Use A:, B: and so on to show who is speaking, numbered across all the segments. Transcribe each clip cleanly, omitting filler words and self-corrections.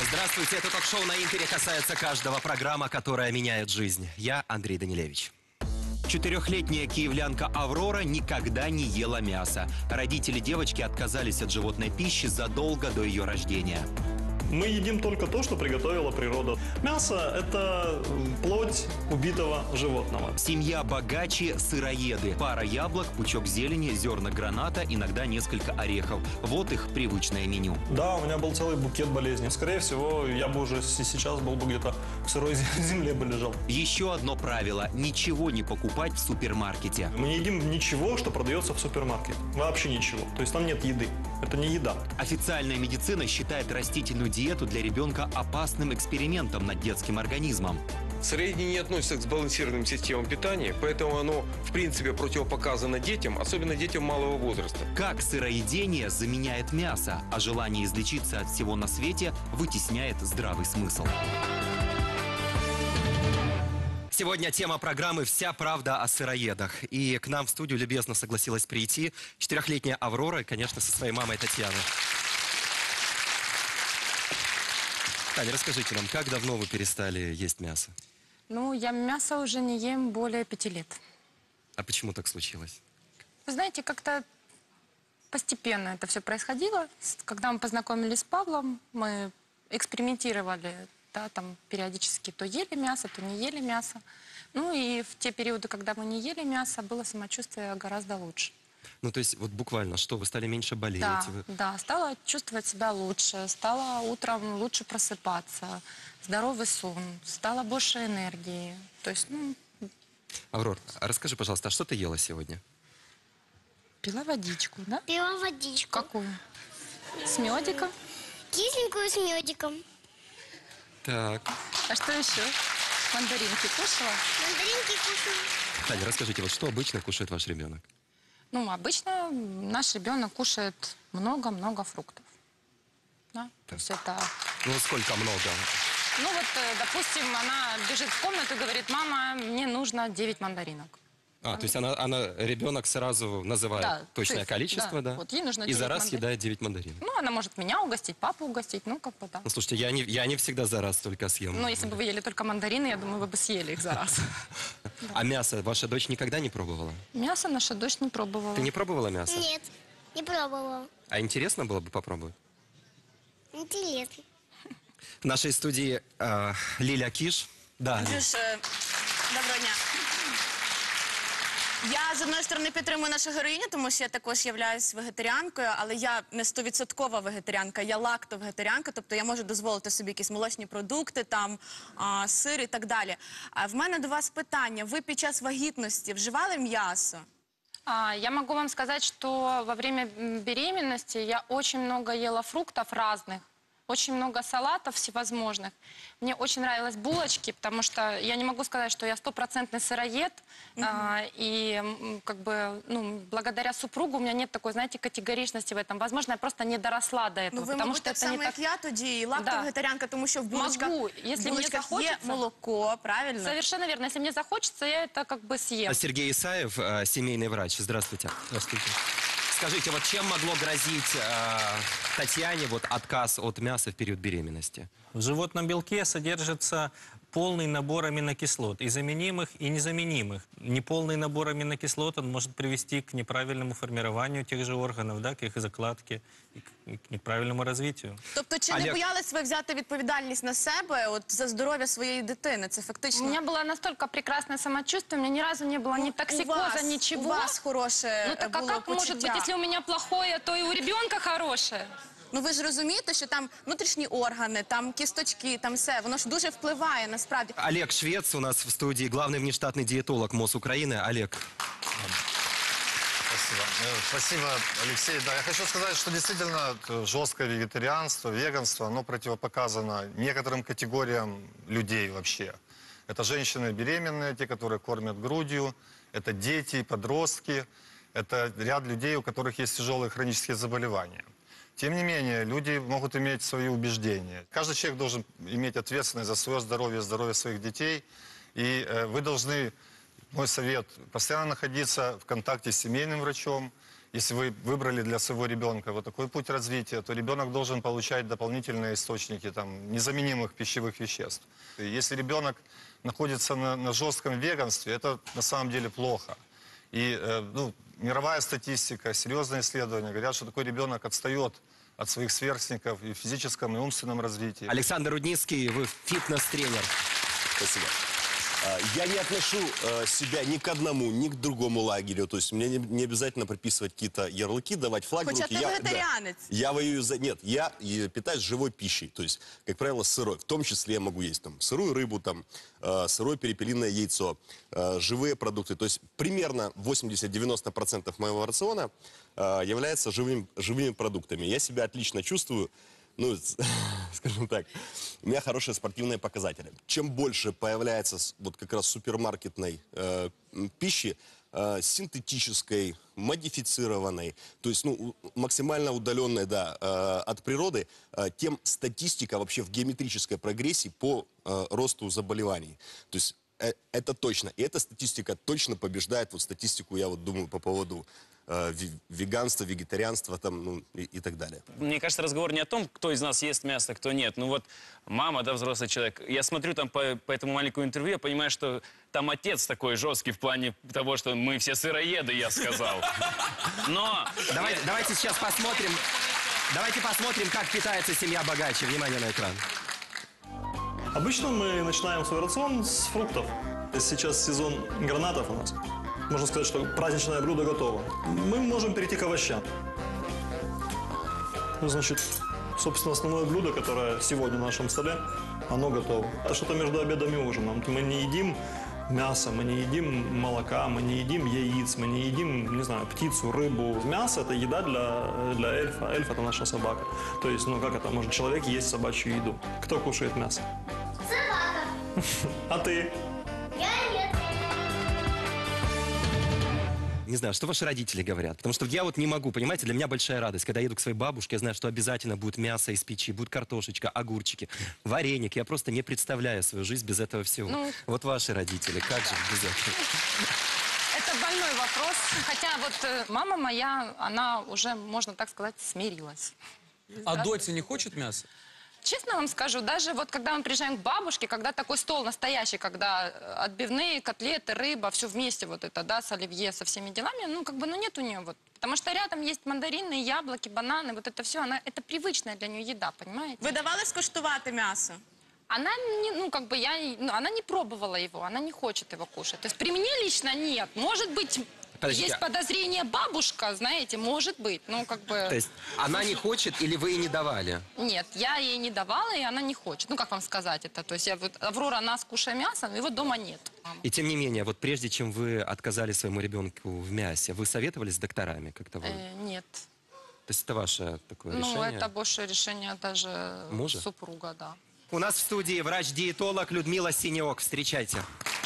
A: Здравствуйте, это ток-шоу на Интере касается каждого, программа, которая меняет жизнь. Я Андрей Данилевич. 4-летняя киевлянка Аврора никогда не ела мясо. Родители девочки отказались от животной пищи задолго до ее рождения.
B: Мы едим только то, что приготовила природа. Мясо – это плоть убитого животного.
A: Семья богаче – сыроеды. Пара яблок, пучок зелени, зерна граната, иногда несколько орехов. Вот их привычное меню.
B: Да, у меня был целый букет болезней. Скорее всего, я бы уже сейчас был бы где-то в сырой земле бы лежал.
A: Еще одно правило – ничего не покупать в супермаркете.
B: Мы не едим ничего, что продается в супермаркете. Вообще ничего. То есть там нет еды. Это не еда.
A: Официальная медицина считает растительную диету для ребенка опасным экспериментом над детским организмом.
C: Сыроедение не относится к сбалансированным системам питания, поэтому оно, в принципе, противопоказано детям, особенно детям малого возраста.
A: Как сыроедение заменяет мясо, а желание излечиться от всего на свете вытесняет здравый смысл. Сегодня тема программы «Вся правда о сыроедах». И к нам в студию любезно согласилась прийти 4-летняя Аврора и, конечно, со своей мамой Татьяной. Таня, расскажите нам, как давно вы перестали есть мясо?
D: Ну, я мясо уже не ем более 5 лет.
A: А почему так случилось?
D: Вы знаете, как-то постепенно это все происходило. Когда мы познакомились с Павлом, мы экспериментировали, да, там периодически то ели мясо, то не ели мясо. Ну и в те периоды, когда мы не ели мясо, было самочувствие гораздо лучше.
A: Ну, то есть, вот буквально, что, вы стали меньше болеть?
D: Да, да, стала чувствовать себя лучше, стала утром лучше просыпаться, здоровый сон, стало больше энергии. То есть, ну...
A: Аврор, а расскажи, пожалуйста, а что ты ела сегодня?
D: Пила водичку, да?
E: Пила водичку.
D: Какую? С медиком?
E: Кисленькую с медиком.
A: Так.
D: А что еще? Мандаринки кушала?
E: Мандаринки кушаю.
A: Таня, расскажите, вот что обычно кушает ваш ребенок?
D: Ну, обычно наш ребенок кушает много-много фруктов. Да? То есть это...
A: Ну, сколько много?
D: Ну, вот, допустим, она бежит в комнату и говорит: мама, мне нужно 9 мандаринок.
A: А, то есть ребенок сразу называет
D: Да,
A: точное количество, да?
D: Вот ей нужно
A: и за
D: 9
A: раз
D: мандарин.
A: съедает 9 мандаринов.
D: Ну, она может меня угостить, папу угостить, ну, как бы, да.
A: Ну, слушайте, я не всегда за раз только съем.
D: Но если бы вы ели только мандарины, я думаю, вы бы съели их за раз.
A: А мясо ваша дочь никогда не пробовала?
D: Мясо наша дочь не пробовала.
A: Ты не пробовала мясо?
E: Нет, не пробовала.
A: А интересно было бы попробовать?
E: Интересно.
A: В нашей студии Лиля Киш. Да.
F: Андрюш, доброго дня. Я, з одної сторони, підтримую нашу героїню, тому що я також являюсь вегетаріанкою, але я не 100% вегетаріанка, я лакто-вегетаріанка, тобто я можу дозволити собі якісь молочні продукти, там, сир і так далі. А в мене до вас питання. Ви під час вагітності вживали м'ясо?
D: Я могу вам сказать, что во время беременности я очень много ела фруктов разных. Очень много салатов всевозможных. Мне очень нравились булочки, потому что я не могу сказать, что я 100% сыроед. И как бы, ну, благодаря супругу у меня нет такой, знаете, категоричности в этом. Возможно, я просто не доросла до этого.
F: Ну, ви,
D: потому
F: мабуть,
D: что
F: так
D: это
F: само,
D: не так...
F: як я тоді, лакто-вегетаріанка, тому що в булочках,
D: Могу, если мне
F: є
D: захочется.
F: молоко, правильно?
D: Совершенно верно. Если мне захочется, я это как бы съем.
A: Сергей Исаев, семейный врач. Здравствуйте.
B: Здравствуйте.
A: Скажите, вот чем могло грозить Татьяне вот отказ от мяса в период беременности?
G: В животном белке содержится полный набор аминокислот, и заменимых, и незаменимых. Неполный набор аминокислот он может привести к неправильному формированию тех же органов, да, к их закладке, и к неправильному развитию.
F: Тобто, чи не боялись ви взяти відповідальність на себе от, за здоров'я своєї дитини? Це фактично...
D: У меня было настолько прекрасное самочувствие, у меня ни разу не было ни токсикоза, ничего.
F: У вас хороше
D: Ну так а
F: було
D: как может быть,
F: почуття?
D: если у меня плохое, то и у ребенка хорошее?
F: Ну ви ж розумієте, що там внутрішні органи, там кісточки, там все, воно ж дуже впливає насправді.
A: Олег Швец у нас в студии, главный внештатный диетолог МОЗ Украины. Олег.
H: Спасибо. Спасибо, Алексей. Да, я хочу сказать, что действительно жесткое вегетарианство, веганство, оно противопоказано некоторым категориям людей вообще. Это женщины беременные, те, которые кормят грудью, это дети, подростки, это ряд людей, у которых есть тяжелые хронические заболевания. Тем не менее, люди могут иметь свои убеждения. Каждый человек должен иметь ответственность за свое здоровье, здоровье своих детей. И вы должны, мой совет, постоянно находиться в контакте с семейным врачом если вы выбрали для своего ребенка вот такой путь развития, то ребенок должен получать дополнительные источники там, незаменимых пищевых веществ. И если ребенок находится на жестком веганстве, это на самом деле плохо. И ну, мировая статистика, серьезные исследования говорят, что такой ребенок отстает от своих сверстников и в физическом, и умственном развитии.
A: Александр Рудницкий, вы фитнес-тренер.
I: Спасибо. Я не отношу себя ни к одному, ни к другому лагерю. То есть мне не обязательно приписывать какие-то ярлыки, давать флаг в
F: Хотя
I: руки.
F: ты вегетарианец.
I: Я воюю за... Нет, я питаюсь живой пищей. То есть, как правило, сырой. В том числе я могу есть там сырую рыбу, там, сырое перепелиное яйцо, живые продукты. То есть примерно 80-90% моего рациона является живыми продуктами. Я себя отлично чувствую. Ну, скажем так, у меня хорошие спортивные показатели. Чем больше появляется вот как раз супермаркетной пищи, синтетической, модифицированной, то есть ну, максимально удаленной да, от природы, тем статистика вообще в геометрической прогрессии по росту заболеваний. То есть это точно. И эта статистика точно побеждает вот статистику, я вот думаю, по поводу веганства, вегетарианства там, ну, и так далее.
J: Мне кажется, разговор не о том, кто из нас ест мясо, кто нет. Ну вот мама, да, взрослый человек. Я смотрю там по этому маленькому интервью, я понимаю, что там отец такой жесткий в плане того, что мы все сыроеды, я сказал. Но...
A: Давайте сейчас посмотрим. Давайте посмотрим, как питается семья богаче. Внимание на экран.
B: Обычно мы начинаем свой рацион с фруктов. Сейчас сезон гранатов у нас. Можно сказать, что праздничное блюдо готово. Мы можем перейти к овощам. Ну, значит, собственно, основное блюдо, которое сегодня на нашем столе, оно готово. Это что-то между обедом и ужином. Мы не едим мясо, мы не едим молока, мы не едим яиц, мы не едим, не знаю, птицу, рыбу. Мясо – это еда для эльфа. Эльф – это наша собака. То есть, ну как это, может человек есть собачью еду? Кто кушает мясо?
E: Собака.
B: А ты?
E: Я нет.
A: Не знаю, что ваши родители говорят. Потому что я вот не могу, понимаете, для меня большая радость. Когда я еду к своей бабушке, я знаю, что обязательно будет мясо из печи, будет картошечка, огурчики, вареник. Я просто не представляю свою жизнь без этого всего.
D: Ну,
A: вот ваши родители, как же без этого?
D: Это больной вопрос. Хотя вот мама моя, она уже, можно так сказать, смирилась.
C: А дочь не хочет мяса?
D: Честно вам скажу, даже вот когда мы приезжаем к бабушке, когда такой стол настоящий, когда отбивные, котлеты, рыба, все вместе вот это, да, с оливье, со всеми делами, ну, как бы, ну, нет у нее вот. Потому что рядом есть мандарины, яблоки, бананы, вот это все, это привычная для нее еда, понимаете?
F: Ви давали скуштувати м'ясо?
D: Она не, ну, как бы, она не пробовала его, она не хочет его кушать. То есть при мне лично нет. Может быть,
A: Подождите,
D: есть подозрение бабушка, знаете, может быть, ну, как бы...
A: То есть она не хочет или вы ей не давали?
D: Нет, я ей не давала, и она не хочет. Ну, как вам сказать это? То есть я вот, Аврора, нас кушай мясо, но его дома нет.
A: И тем не менее, вот прежде чем вы отказали своему ребенку в мясе, вы советовались с докторами как-то?
D: Нет.
A: То есть это ваше такое решение?
D: Ну, это больше решение даже
A: Мужа?
D: супруга, да.
A: У нас в студии врач-диетолог Людмила Синеок. Встречайте.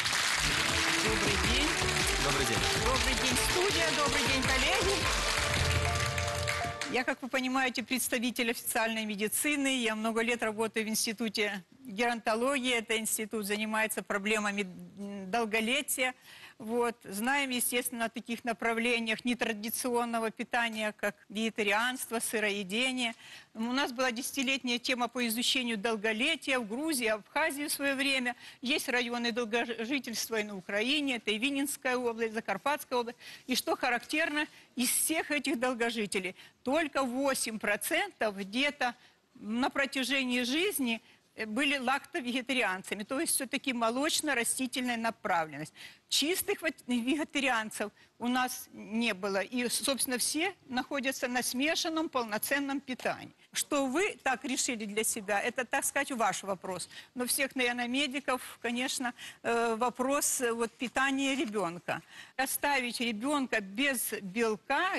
K: Добрый день.
A: Добрый день.
K: Добрый день, студия. Добрый день, коллеги. Я, как вы понимаете, представитель официальной медицины. Я много лет работаю в институте геронтологии. Это институт занимается проблемами долголетия. Вот. Знаем, естественно, о таких направлениях нетрадиционного питания, как вегетарианство, сыроедение. У нас была десятилетняя тема по изучению долголетия в Грузии, Абхазии в свое время. Есть районы долгожительства и на Украине, это и Винницкая область, Закарпатская область. И что характерно, из всех этих долгожителей только 8% где-то на протяжении жизни были лактовегетарианцами, то есть все-таки молочно-растительная направленность. Чистых вегетарианцев у нас не было. И, собственно, все находятся на смешанном полноценном питании. Что вы так решили для себя, это, так сказать, ваш вопрос. Но всех, наверное, медиков, конечно, вопрос вот, питания ребенка. Оставить ребенка без белка,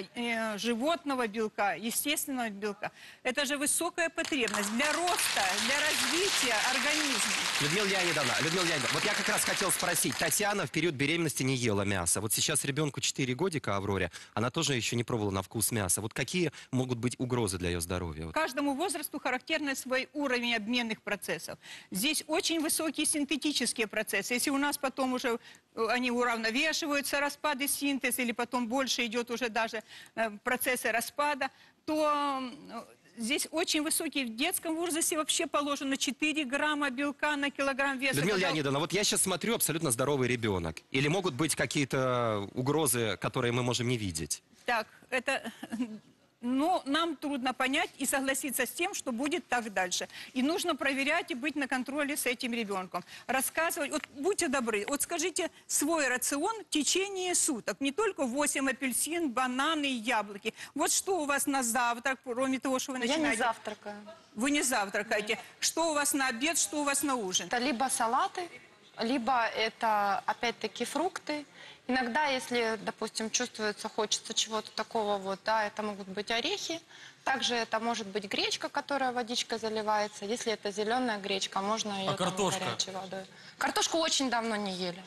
K: животного белка, естественного белка, это же высокая потребность для роста, для развития. развития организма.
A: Людмила Леонидовна, вот я как раз хотел спросить. Татьяна в период беременности не ела мясо. Вот сейчас ребенку 4 годика, Авроре, она тоже еще не пробовала на вкус мяса. Вот какие могут быть угрозы для ее здоровья?
K: Каждому возрасту характерный свой уровень обменных процессов. Здесь очень высокие синтетические процессы. Если у нас потом уже они уравновешиваются, распады, синтез, или потом больше идет уже даже процессы распада, то здесь очень высокий, в детском возрасте вообще положено 4 грамма белка на килограмм веса.
A: Людмила Леонидовна, вот я сейчас смотрю, абсолютно здоровый ребенок. Или могут быть какие-то угрозы, которые мы можем не видеть?
K: Так, это... Но нам трудно понять и согласиться с тем, что будет так дальше. И нужно проверять и быть на контроле с этим ребенком. Рассказывать, вот будьте добры, вот скажите свой рацион в течение суток. Не только 8 апельсин, бананы и яблоки. Вот что у вас на завтрак, кроме того, что вы начинаете?
D: Я не завтракаю.
K: Вы не завтракаете. Что у вас на обед, что у вас на ужин?
D: Это либо салаты, либо это, опять-таки, фрукты. Иногда, если, допустим, чувствуется, хочется чего-то такого, вот, да, это могут быть орехи. Также это может быть гречка, которая водичкой заливается. Если это зеленая гречка, можно ее горячей водой. Картошку очень давно не ели.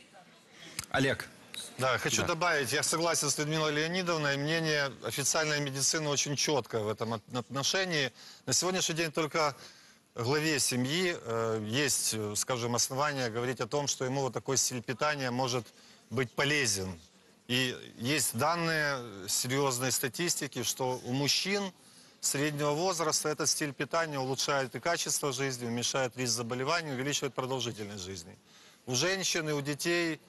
A: Олег.
H: Да, хочу добавить, я согласен с Людмилой Леонидовной, мнение официальной медицины очень четкое в этом отношении. На сегодняшний день только главе семьи есть, скажем, основания говорить о том, что ему вот такой стиль питания может быть полезен. И есть данные серьезной статистики, что у мужчин среднего возраста этот стиль питания улучшает и качество жизни, уменьшает риск заболеваний, увеличивает продолжительность жизни. У женщин и у детей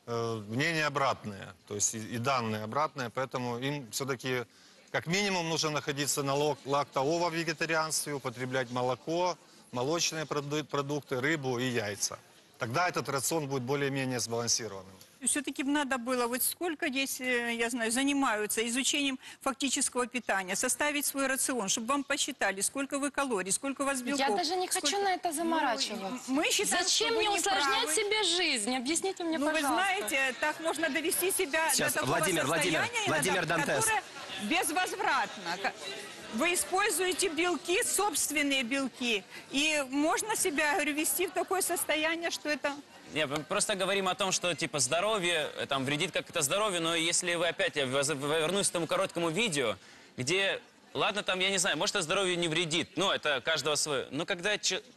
H: мнение обратное, то есть и данные обратные, поэтому им все-таки как минимум нужно находиться на лакто-ово-вегетарианстве, употреблять молоко, молочные продукты, рыбу и яйца. Тогда этот рацион будет более-менее сбалансированным.
K: Все-таки надо было, вот сколько здесь, я знаю, занимаются изучением фактического питания, составить свой рацион, чтобы вам посчитали, сколько вы калорий, сколько у вас белков.
D: Я даже не хочу на это заморачиваться.
K: Мы считаем,
D: Зачем
K: что вы
D: мне
K: не
D: усложнять
K: правы.
D: себе жизнь? Объясните мне, пожалуйста.
K: Вы знаете, так можно довести себя
A: Сейчас,
K: до такого состояния,
A: Владимир Дантес.
K: которое безвозвратно. Вы используете белки, собственные белки, и можно себя, говорю, вести в такое состояние, что это...
J: Нет, мы просто говорим о том, что типа здоровье, там вредит как-то здоровью, но если вы опять, я вернусь к тому короткому видео, где, ладно, там, я не знаю, может, это здоровью не вредит, ну, это каждого свое. Но когда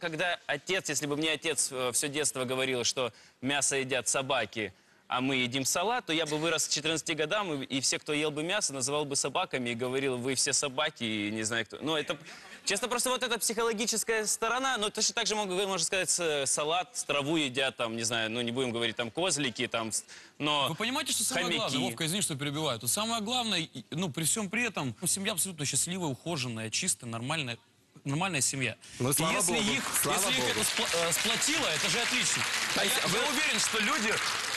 J: отец, если бы мне отец все детство говорил, что мясо едят собаки, а мы едим салат, то я бы вырос к 14 годам, и все, кто ел бы мясо, называл бы собаками и говорил, вы все собаки, и не знаю кто. Ну, это, честно, просто вот эта психологическая сторона, ну, точно так же, можно сказать, салат, траву едят, там, не знаю, ну, не будем говорить, там, козлики, там, но
L: Вы понимаете, что самое главное, Вовка, извини, что перебиваю, то самое главное, ну, при всем при этом, семья абсолютно счастливая, ухоженная, чистая, нормальная семья.
A: Ну, слава
L: если
A: Богу,
L: их
A: слава
L: это
A: Богу.
L: сплотило, это же отлично. А я уверен, что люди...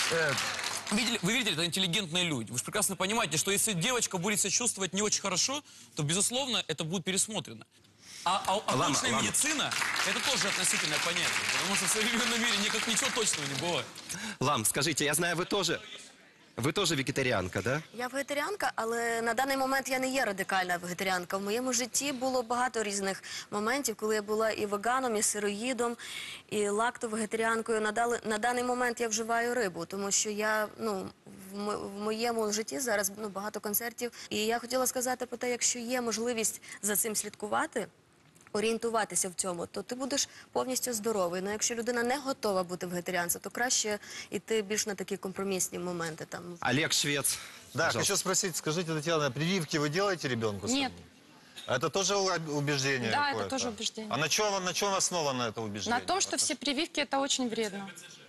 L: Вы видели, это интеллигентные люди. Вы же прекрасно понимаете, что если девочка будет себя чувствовать не очень хорошо, то, безусловно, это будет пересмотрено. А научная медицина – это тоже относительное понятие. Потому что в современном мире ничего точного не бывает.
A: Лам, скажите, я знаю, ви теж вегетаріанка, да?
M: Я вегетаріанка, але на даний момент я не є радикальна вегетаріанка. В моєму житті було багато різних моментів, коли я була і веганом, і сироїдом, і лактовегетаріанкою. На даний момент я вживаю рибу, тому що я, в моєму житті зараз багато концертів. І я хотіла сказати про те, якщо є можливість за цим слідкувати, орієнтуватися в цьому, то ти будеш повністю здоровий. Но якщо людина не готова бути вегетаріанцем, то краще йти більш на такі компромісні моменти. Там.
A: Олег Швец.
H: Да, пожалуйста. Хочу спросить, скажите, Татьяна, прививки вы делаете ребенку?
D: Нет.
H: Это тоже убеждение?
D: Да, это тоже убеждение.
H: А на чем основано это убеждение?
D: На том, что все прививки это очень вредно.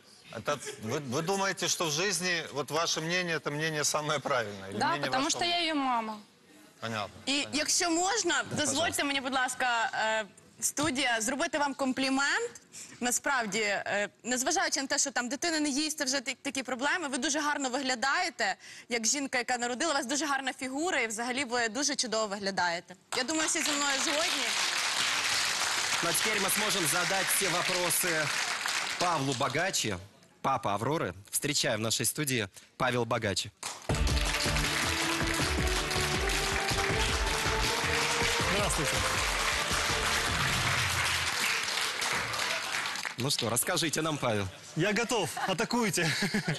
H: Вы думаете, что в жизни вот ваше мнение, это мнение самое правильное?
D: Да, потому что я ее мама.
H: Понятно.
F: І якщо можна, дозвольте мені, будь ласка, студія, зробити вам комплімент. Насправді, незважаючи на те, що там дитина не їсть, це вже такі проблеми, ви дуже гарно виглядаєте, як жінка, яка народила, у вас дуже гарна фігура і взагалі ви дуже чудово виглядаєте. Я думаю, всі зі мною згодні.
A: Ну, а теперь мы сможем задать все вопросы Павлу Богачи, папа Авроры. Встречаем в нашей студии Павел Богачи.
B: Здравствуйте.
A: Ну что, расскажите нам, Павел.
B: Я готов, атакуйте.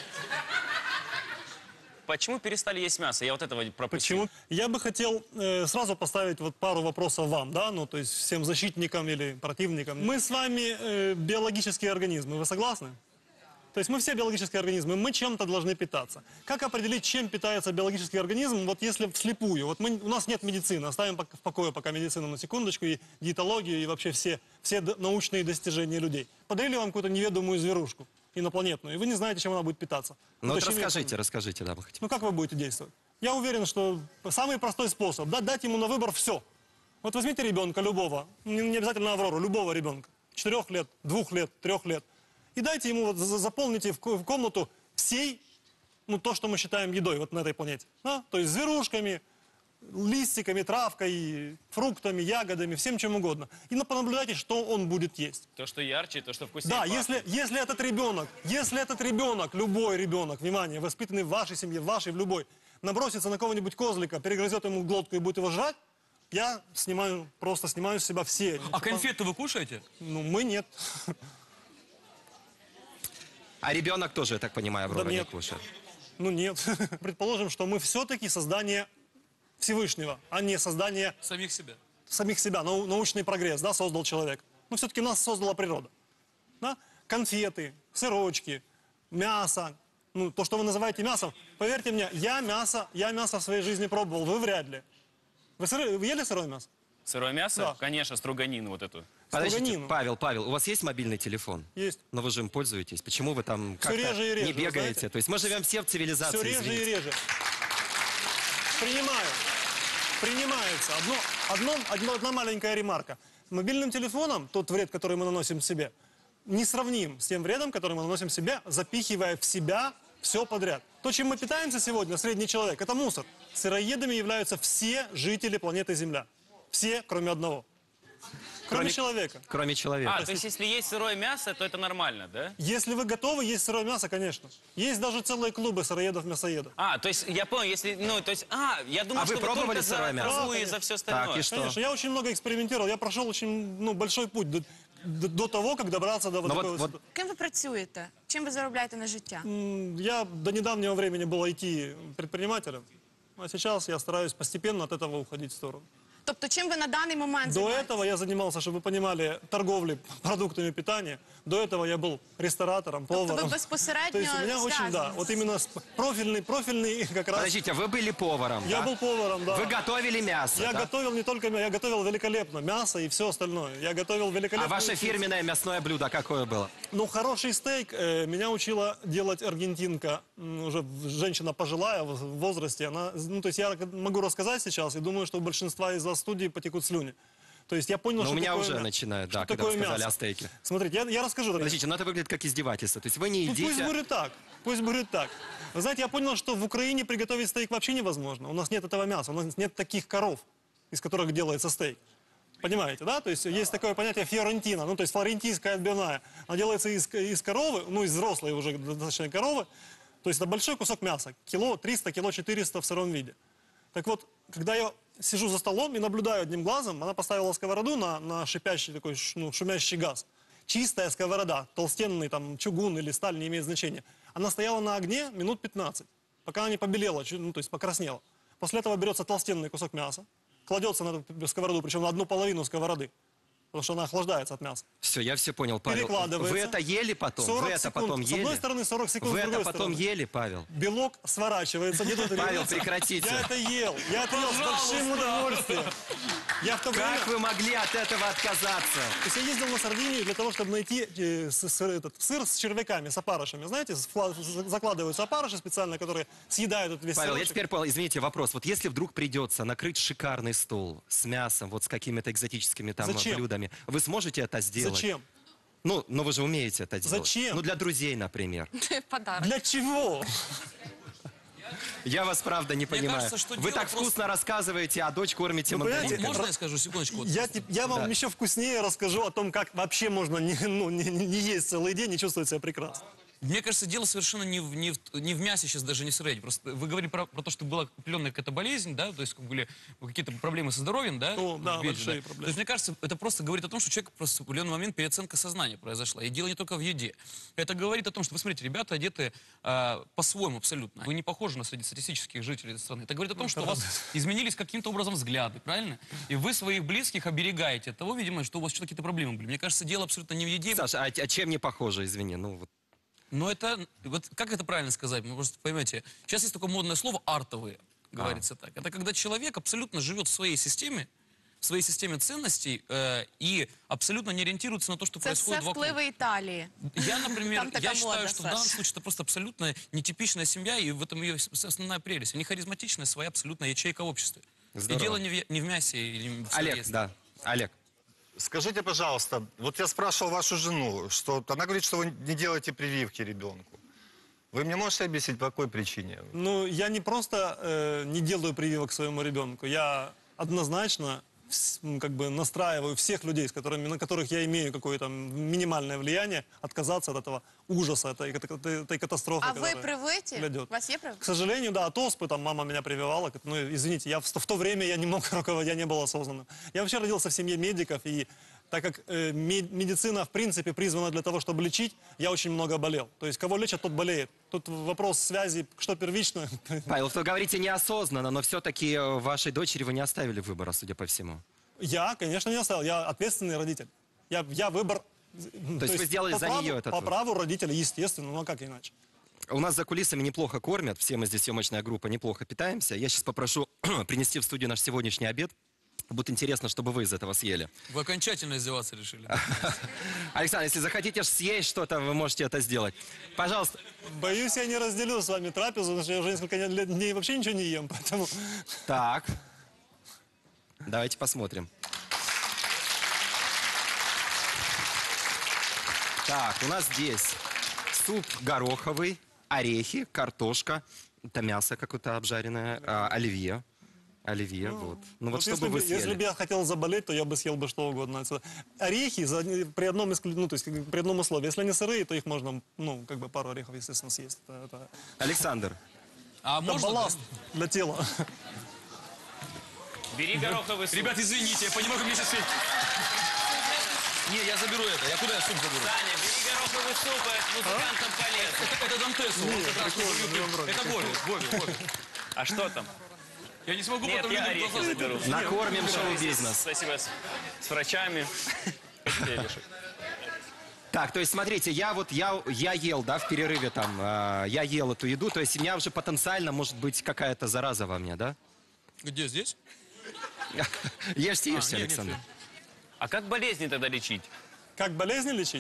J: Почему перестали есть мясо? Я вот этого пропустил.
B: Почему? Я бы хотел сразу поставить вот пару вопросов вам, да, ну, то есть всем защитникам или противникам. Мы с вами биологические организмы, вы согласны? То есть мы все биологические организмы, мы чем-то должны питаться. Как определить, чем питается биологический организм, вот если вслепую? Вот у нас нет медицины, оставим в покое пока медицину на секундочку, и диетологию, и вообще все научные достижения людей. Подарили вам какую-то неведомую зверушку инопланетную, и вы не знаете, чем она будет питаться.
A: Ну вот
B: Уточните.
A: расскажите, да, мы хотим.
B: Ну как вы будете действовать? Я уверен, что самый простой способ, да, дать ему на выбор все. Вот возьмите ребенка любого, не обязательно Аврору, любого ребенка, 4 лет, 2 лет, 3 лет, и дайте ему, вот, заполните в комнату всей, ну то, что мы считаем едой вот на этой планете. Да? То есть зверушками, листиками, травкой, фруктами, ягодами, всем чем угодно. И понаблюдайте, что он будет есть.
J: То, что ярче, то, что вкуснее.
B: Да,
J: пахнет.
B: если этот ребенок, любой ребенок, внимание, воспитанный в вашей семье, в вашей, в любой, набросится на кого-нибудь козлика, перегрызет ему глотку и будет его жрать, я просто снимаю с себя все.
L: А конфеты вы кушаете?
B: Ну, мы нет.
A: А ребенок тоже, я так понимаю, Аврора не кушает.
B: Ну нет. Предположим, что мы все-таки создание Всевышнего, а не создание
L: Самих себя.
B: самих себя. Научный прогресс, да, создал человек. Но все-таки нас создала природа. Да? Конфеты, сырочки, мясо. Ну, то, что вы называете мясом, поверьте мне, я мясо в своей жизни пробовал, вы вряд ли. Вы ели сырое мясо?
J: Сырое мясо?
B: Да.
J: Конечно, струганину вот эту.
A: Подождите, Павел, у вас есть мобильный телефон?
B: Есть.
A: Но вы же им пользуетесь. Почему вы там
B: Все
A: как-то
B: реже и реже,
A: не
B: вы
A: бегаете?
B: знаете?
A: То есть мы живем все в цивилизации.
B: Все реже
A: извините.
B: и реже. Принимается. Одна маленькая ремарка. Мобильным телефоном тот вред, который мы наносим себе, не сравним с тем вредом, который мы наносим себе, запихивая в себя все подряд. То, чем мы питаемся сегодня, средний человек, это мусор. Сыроедами являются все жители планеты Земля. Все, кроме одного. Кроме человека.
A: Кроме человека.
J: То есть если есть сырое мясо, то это нормально, да?
B: Если вы готовы есть сырое мясо, конечно. Есть даже целые клубы сыроедов-мясоедов.
J: То есть я понял, если, я думал,
A: вы
J: что
A: пробовали
J: только
A: сырое
J: за
A: мясо?
J: траву и за все остальное.
A: Так, и что?
B: Конечно, я очень много экспериментировал. Я прошел очень большой путь до того, как добраться до такого.
F: Ким ви працюєте? Чим ви заробляєте на життя?
B: Я до недавнего времени был IT-предпринимателем, а сейчас я стараюсь постепенно от этого уходить в сторону.
F: Тобто, чим ви на даний момент
B: До
F: займаєтесь?
B: этого я занимался, чтобы вы понимали, торговлей продуктами питания. До этого я был ресторатором, поваром.
F: вы безпосередньо
B: То есть у меня очень, да,
F: связаны
B: вот именно профильный как раз.
A: Подождите, вы были поваром,
B: Я
A: да?
B: был поваром, да.
A: Вы готовили мясо,
B: Я
A: да?
B: готовил не только мясо, я готовил великолепно мясо и все остальное. Я готовил великолепно.
A: А ваше фирменное мясное блюдо какое было?
B: Ну, хороший стейк меня учила делать аргентинка, уже женщина пожилая в возрасте. Она, ну, то есть я могу рассказать сейчас и думаю, что у большинства из вас в студии потекут слюни. То есть я понял,
A: Но
B: что
A: у меня
B: такое
A: уже
B: мясо.
A: начинают,
B: Что
A: да, когда вы
B: такое
A: сказали
B: мясо?
A: о стейке.
B: Смотрите, я расскажу. тогда.
A: Подождите, но это выглядит как издевательство. То есть вы не
B: Ну,
A: едите...
B: пусть будет так. Пусть будет так. Вы знаете, я понял, что в Украине приготовить стейк вообще невозможно. У нас нет этого мяса, у нас нет таких коров, из которых делается стейк. Понимаете, да? То есть есть такое понятие фиорентина, ну то есть флорентийская отбивная. Она делается из коровы, ну из взрослой уже достаточно коровы. То есть это большой кусок мяса, кило 300, кило 400 в сыром виде. Так вот, когда я сижу за столом и наблюдаю одним глазом, она поставила сковороду на шипящий такой, шумящий газ. Чистая сковорода, толстенный там чугун или сталь, не имеет значения. Она стояла на огне минут 15, пока она не побелела, ну то есть покраснела. После этого берется толстенный кусок мяса, кладется на эту сковороду, причем на одну половину сковороды, потому что она охлаждается от мяса.
A: Все, я все понял, Павел.
B: Перекладывается.
A: Вы это ели потом?
B: 40
A: Вы это
B: секунд.
A: потом
B: С
A: ели?
B: одной стороны 40 секунд,
A: Вы
B: с
A: это
B: другой
A: потом
B: стороны.
A: ели, Павел?
B: Белок сворачивается.
A: Павел, прекратите.
B: Я это ел с большим удовольствием. Я в то время...
A: Как вы могли от этого отказаться?
B: То есть я ездил на Сардинию для того, чтобы найти сыр с червяками, с опарышами. Знаете, закладываются опарыши специально, которые съедают этот весь
A: Павел, я
B: сырочек.
A: теперь понял, извините, вопрос. Вот если вдруг придется накрыть шикарный стол с мясом, вот с какими-то экзотическими там
B: Зачем?
A: блюдами, вы сможете это сделать?
B: Зачем?
A: Ну, вы же умеете это делать.
B: Зачем?
A: Ну, для друзей, например.
D: Подарок.
B: Для чего?
A: Я вас, правда, не понимаю.
L: кажется, что
A: Вы
L: дело
A: так
L: просто-
A: вкусно рассказываете, а дочь кормите
B: Ну, понимаете,
A: мандаринками.
L: Можно я скажу секундочку? Вот.
B: Я вам еще вкуснее расскажу о том, как вообще можно не есть целый день и чувствовать себя прекрасно.
L: Мне кажется, дело совершенно не в мясе сейчас, даже не сыре. Просто вы говорили про то, что была определенная какая-то болезнь, да, то есть были какие-то проблемы со здоровьем, да?
B: Ну, да,
L: Видите,
B: большие
L: да?
B: проблемы.
L: То есть, мне кажется, это просто говорит о том, что у человека просто в определенный момент переоценка сознания произошла. И дело не только в еде. Это говорит о том, что, вы смотрите, ребята одеты по-своему абсолютно. Вы не похожи на среднестатистических жителей этой страны. Это говорит о том, что у вас изменились каким-то образом взгляды, правильно? И вы своих близких оберегаете от того, видимо, что у вас что-то какие-то проблемы были. Мне кажется, дело абсолютно не в еде.
A: Саша, а чем не похоже, извини? Ну, вот.
L: Но это, вот как это правильно сказать? Вы просто поймете, сейчас есть такое модное слово «артовые», говорится так. Это когда человек абсолютно живет в своей системе ценностей и абсолютно не ориентируется на то, что
F: Це
L: происходит
F: все
L: вокруг.
F: впливи Італії.
L: Я, например,
F: Там такая
L: я считаю,
F: мода,
L: что в
F: Саш.
L: данном случае это просто абсолютно нетипичная семья, и в этом ее основная прелесть. Они харизматичная, своя абсолютная ячейка в обществе.
A: Здорово.
L: И дело не в мясе или в
A: Олег,
L: сыроедстве.
A: да. Олег.
H: Скажите, пожалуйста, вот я спрашивал вашу жену, что она говорит, что вы не делаете прививки ребенку. Вы мне можете объяснить, по какой причине?
B: Ну, я не просто не делаю прививок своему ребенку, я однозначно как бы настраиваю всех людей, на которых я имею какое-то минимальное влияние, отказаться от этого ужаса, этой катастрофы.
F: А ви привиті?
B: грядет.
F: У вас є привиті?
B: К сожалению, да, от оспы, там мама меня прививала. Ну, извините, в то время я не мог руководить, я не был осознанным. Я вообще родился в семье медиков, и так как медицина, в принципе, призвана для того, чтобы лечить, я очень много болел. То есть, кого лечат, тот болеет. Тут вопрос связи, что первично.
A: Павел, вы говорите неосознанно, но все-таки вашей дочери вы не оставили выбора, судя по всему.
B: Я, конечно, не оставил. Я ответственный родитель. Я выбор...
A: То есть вы сделали за нее этот
B: По
A: выбор?
B: праву родителя, естественно, ну а как иначе?
A: У нас за кулисами неплохо кормят, все мы здесь съемочная группа, неплохо питаемся. Я сейчас попрошу принести в студию наш сегодняшний обед. Будет интересно, чтобы вы из этого съели.
L: Вы окончательно издеваться решили.
A: Александр, если захотите съесть что-то, вы можете это сделать. Пожалуйста.
B: Боюсь, я не разделю с вами трапезу, потому что я уже несколько дней вообще ничего не ем, поэтому...
A: Так. Давайте посмотрим. Так, у нас здесь суп гороховый, орехи, картошка. Это мясо какое-то обжаренное, оливье. Оливье, вот. Ну вот чтобы вы съели.
B: Если бы я хотел заболеть, то я бы съел бы что угодно. Орехи при одном, ну, то есть, при одном условии. Если они сырые, то их можно, ну, как бы пару орехов, естественно, съесть. Это
A: Александр.
L: А можно?
B: балласт для тела.
J: Бери гороховый суп.
L: Ребят, извините, я понимаю, как мне сейчас... Не, я заберу это. Я куда я суп заберу?
J: Саня, бери гороховый суп, это музыкантам полезно.
L: Это Дантесу. он как раз любит. Это Вове.
J: А что там?
L: Я не смогу
J: Нет,
L: потом
J: я
L: людям
J: орехи
L: глаза
J: заберу.
A: Накормим шоу-бизнес.
J: Спасибо с врачами. Хотите, я вешаю?
A: Так, то есть, смотрите, я ел, да, в перерыве там, я ел эту еду, то есть у меня уже потенциально может быть какая-то зараза во мне, да?
L: Где, здесь?
A: Ешьте,
L: нет,
A: Александр.
L: нет.
J: А как болезни тогда лечить?
B: Как болезни лечить?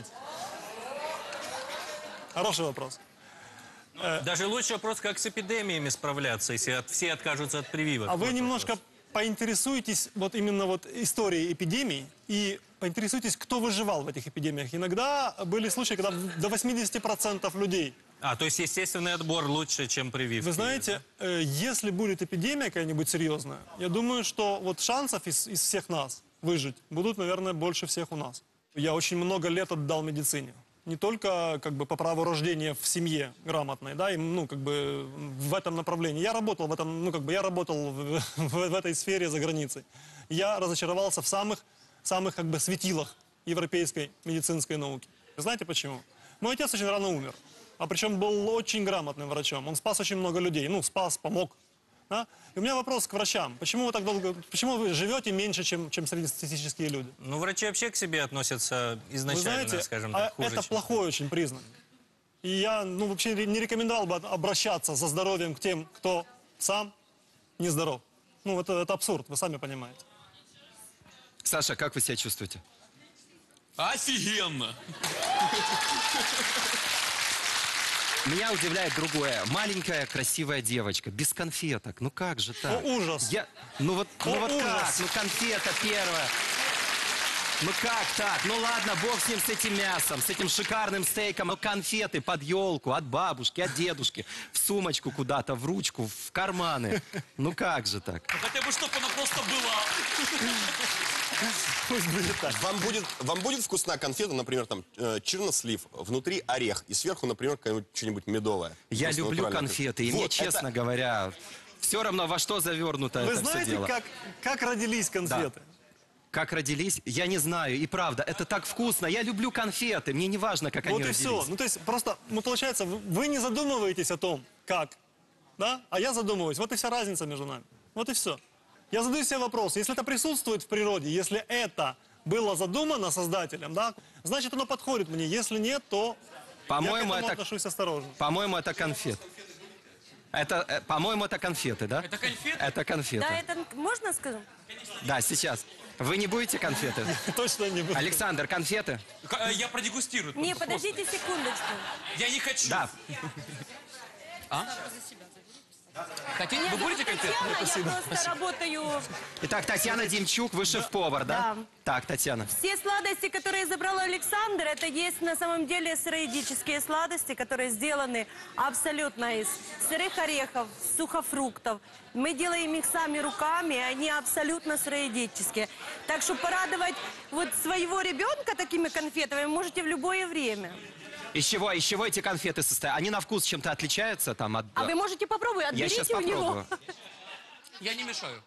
B: Хороший вопрос.
G: Даже лучше вопрос, как с эпидемиями справляться, если все откажутся от прививок.
B: А вы
G: Вот
B: немножко
G: вопрос.
B: поинтересуетесь вот именно вот историей эпидемий и поинтересуйтесь, кто выживал в этих эпидемиях. Иногда были случаи, когда до 80% людей.
G: То есть естественный отбор лучше, чем прививки.
B: Вы знаете, если будет эпидемия какая-нибудь серьезная, я думаю, что вот шансов из всех нас выжить будут, наверное, больше всех у нас. Я очень много лет отдал медицине. Не только как бы по праву рождения в семье грамотной, да, и, ну, как бы в этом направлении. Я работал в этом, ну, как бы я работал в этой сфере за границей. Я разочаровался в самых как бы светилах европейской медицинской науки. Знаете почему? Мой отец очень рано умер, а причем был очень грамотным врачом. Он спас очень много людей, ну, спас, помог. Да? И у меня вопрос к врачам. Почему вы так долго, почему вы живете меньше, чем среднестатистические люди?
G: Ну, врачи вообще к себе относятся изначально,
B: Вы знаете,
G: скажем так, хуже,
B: это
G: чем...
B: плохой очень признак. И я, ну, вообще не рекомендовал бы обращаться за здоровьем к тем, кто сам нездоров. Ну, это абсурд, вы сами понимаете.
A: Саша, как вы себя чувствуете?
L: Офигенно!
A: Меня удивляет другое. Маленькая красивая девочка, без конфеток. Ну как же так?
B: О, ужас!
A: Ну вот как?
B: Ужас!
A: Ну конфета первая. Ну как так? Ну ладно, бог с ним, с этим мясом, с этим шикарным стейком. Но конфеты под елку, от бабушки, от дедушки, в сумочку куда-то, в ручку, в карманы. Ну как же так?
L: Хотя бы, чтобы она просто была.
B: Пусть будет так.
I: Вам будет вкусна конфета, например, там чернослив, внутри орех, и сверху, например, что-нибудь медовое.
A: Я
I: Просто
A: люблю
I: натурально.
A: конфеты, и мне,
I: Вот,
A: честно говоря, все равно во что завернуто
B: Вы
A: это все
B: знаете,
A: дело.
B: как родились конфеты?
A: Как родились, я не знаю. И правда, это так вкусно. Я люблю конфеты. Мне не важно, как они
B: Вот и
A: родились.
B: все. Ну, то есть, просто, получается, вы не задумываетесь о том, как, да? А я задумываюсь. Вот и вся разница между нами. Вот и все. Я задаю себе вопрос. Если это присутствует в природе, если это было задумано создателем, да, значит, оно подходит мне. Если нет, то
A: По-моему,
B: я к этому
A: это,
B: отношусь осторожно.
A: по-моему, это конфет. Это, по-моему, это конфеты, да?
L: Это конфеты?
A: Это конфеты.
M: Да, это можно скажу?
A: Да, сейчас. Вы не будете конфеты?
B: Точно не буду.
A: Александр, конфеты?
L: Я продегустирую.
M: Не, подождите секундочку.
L: Я не хочу.
A: Да.
L: Хотите? Вы будете конфеты?
N: Я просто работаю...
A: Итак, Татьяна Демчук, вы шеф-повар, да?
N: Да.
A: Так, Татьяна.
N: Все сладости, которые забрал Александр, это есть на самом деле сыроедические сладости, которые сделаны абсолютно из сырых орехов, сухофруктов. Мы делаем их сами руками, и они абсолютно сыроедические. Так что порадовать вот своего ребенка такими конфетами вы можете в любое время.
A: Из чего эти конфеты состоят? Они на вкус чем-то отличаются? Там, от...
N: А вы можете попробовать,
A: Я
N: отберите
A: сейчас
N: у него.
A: попробую.
L: Я не мешаю.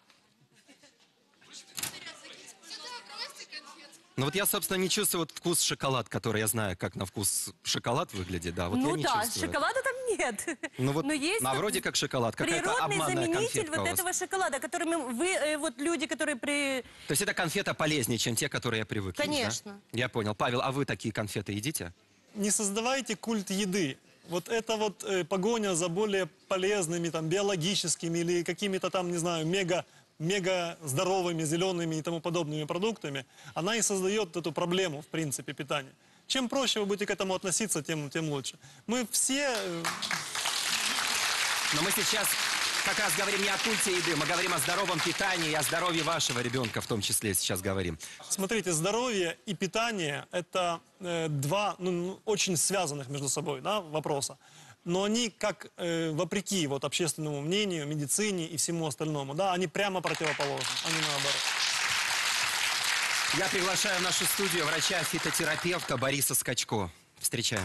A: Ну вот я, собственно, не чувствую вот вкус шоколад, который я знаю, как на вкус шоколад выглядит, да. Вот я
N: Ну
A: не
N: да,
A: чувствую.
N: шоколада там нет.
A: Ну вот,
N: Но есть
A: на вроде как шоколад, какая-то
N: природный
A: обманная
N: заменитель
A: конфетка
N: вот
A: у вас.
N: этого шоколада, которыми вы, вот люди, которые при...
A: То есть эта конфета полезнее, чем те, которые я привык есть,
N: Конечно.
A: да? Я понял. Павел, а вы такие конфеты едите?
B: Не создавайте культ еды. Вот это вот погоня за более полезными, там, биологическими или какими-то там, не знаю, мега здоровыми, зелеными и тому подобными продуктами, она и создает эту проблему, в принципе, питания. Чем проще вы будете к этому относиться, тем лучше. Мы все...
A: Но мы сейчас как раз говорим не о культе еды, мы говорим о здоровом питании и о здоровье вашего ребенка в том числе сейчас говорим.
B: Смотрите, здоровье и питание – это два очень связанных между собой, да, вопроса. Но они как вопреки вот, общественному мнению, медицине и всему остальному, да, они прямо противоположны, а не наоборот.
A: Я приглашаю в нашу студию врача-фитотерапевта Бориса Скачко. Встречаем.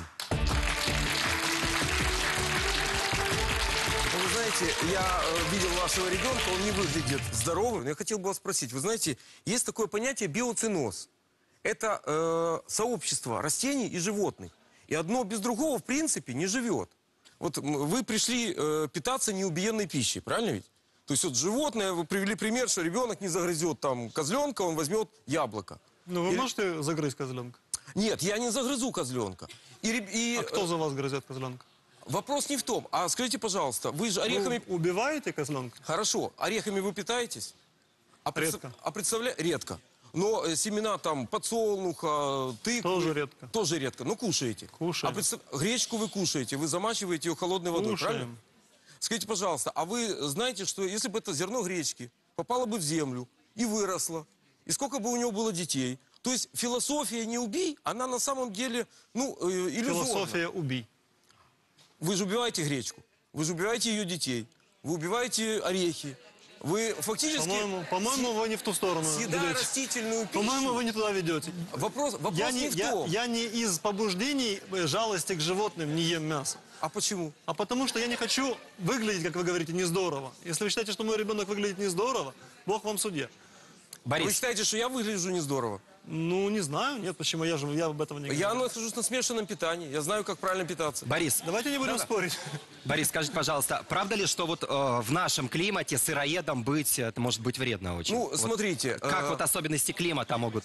C: Вы знаете, я видел вашего ребенка, он не выглядит здоровым. Но я хотел бы вас спросить, вы знаете, есть такое понятие биоценоз. Это сообщество растений и животных. И одно без другого, в принципе, не живет. Вот вы пришли питаться неубиенной пищей, правильно ведь? То есть вот животное, вы привели пример, что ребенок не загрызет там козленка, он возьмет яблоко.
B: Ну, вы можете загрызть козленка?
C: Нет, я не загрызу козленка.
B: А кто за вас грызет козленка?
C: Вопрос не в том. А скажите, пожалуйста, вы же орехами...
B: Вы убиваете козленка?
C: Хорошо. Орехами вы питаетесь?
B: Редко.
C: Редко. Но семена там подсолнуха, тыквы...
B: Тоже редко.
C: Тоже редко. Но кушаете.
B: Кушаем.
C: Гречку вы кушаете, вы замачиваете ее холодной водой,
B: Кушаем.
C: правильно? Скажите, пожалуйста, а вы знаете, что если бы это зерно гречки попало бы в землю и выросло, и сколько бы у него было детей, то есть философия «не убей», она на самом деле, иллюзорна.
B: Философия «убий».
C: Вы же убиваете гречку, вы же убиваете ее детей, вы убиваете орехи. Вы фактически...
B: По-моему, вы не в ту сторону
C: съедая
B: ведете.
C: растительную пищу...
B: По-моему, вы не туда ведете.
C: Вопрос не в том.
B: Я не из побуждений жалости к животным не ем мясо.
C: А почему?
B: А потому что я не хочу выглядеть, как вы говорите, нездорово. Если вы считаете, что мой ребенок выглядит нездорово, Бог вам судья.
C: Вы считаете, что я выгляжу нездорово?
B: Ну, не знаю. Нет, почему? Я об этом не говорю.
C: Я нахожусь на смешанном питании. Я знаю, как правильно питаться.
A: Борис.
B: Давайте не будем спорить.
A: Борис, скажите, пожалуйста, правда ли, что вот в нашем климате сыроедом быть, это может быть вредно очень?
C: Ну,
A: Вот
C: смотрите.
A: Как вот особенности климата могут...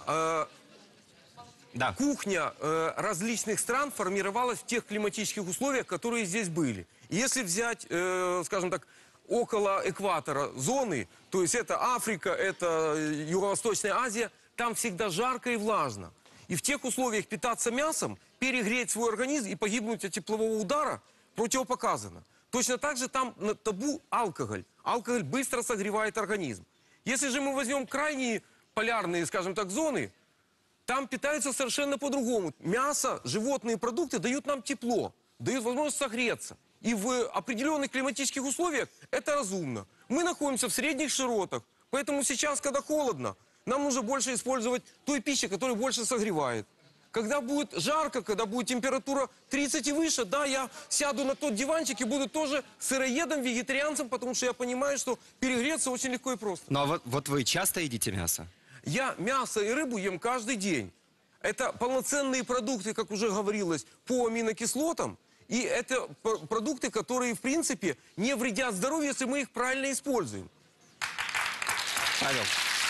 A: Да.
C: Кухня различных стран формировалась в тех климатических условиях, которые здесь были. И если взять, скажем так, около экватора зоны, то есть это Африка, это Юго-Восточная Азия, там всегда жарко и влажно. И в тех условиях питаться мясом, перегреть свой организм и погибнуть от теплового удара противопоказано. Точно так же там на табу алкоголь. Алкоголь быстро согревает организм. Если же мы возьмем крайние полярные, скажем так, зоны, там питаются совершенно по-другому. Мясо, животные продукты дают нам тепло, дают возможность согреться. И в определенных климатических условиях это разумно. Мы находимся в средних широтах, поэтому сейчас, когда холодно, Нам нужно больше использовать той пищи, которая больше согревает. Когда будет жарко, когда будет температура 30 и выше, да, я сяду на тот диванчик и буду тоже сыроедом, вегетарианцем, потому что я понимаю, что перегреться очень легко и просто.
A: Ну а вот вы часто едите мясо?
C: Я мясо и рыбу ем каждый день. Это полноценные продукты, как уже говорилось, по аминокислотам. И это продукты, которые, в принципе, не вредят здоровью, если мы их правильно используем.
A: Павел.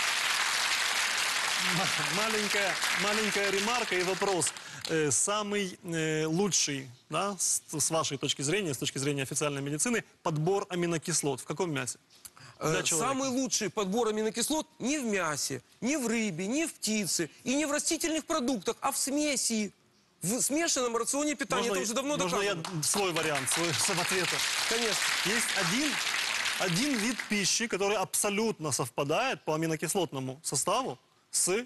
B: Маленькая ремарка и вопрос. Самый лучший, да, с вашей точки зрения, с точки зрения официальной медицины, подбор аминокислот в каком мясе?
C: Самый лучший подбор аминокислот не в мясе, не в рыбе, не в птице и не в растительных продуктах, а в смеси. В смешанном рационе питания. Это уже давно доказано.
B: Можно я свой вариант, свой ответа?
C: Конечно.
B: Есть один вид пищи, который абсолютно совпадает по аминокислотному составу с